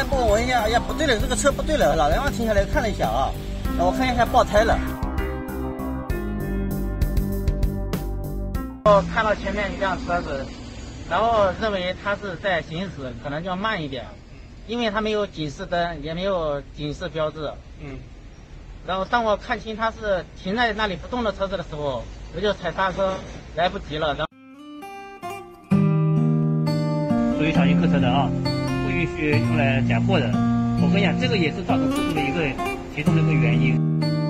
开过闻一下，哎呀不对了，这个车不对了。老人家停下来看了一下啊，我看一下爆胎了。 我看到前面一辆车子，然后认为它是在行驶，可能要慢一点，因为它没有警示灯，也没有警示标志。然后当我看清它是停在那里不动的车子的时候，我就踩刹车，来不及了。 属于小型客车的啊，不允许用来载货的。我跟你讲，这个也是造成事故的其中的一个原因。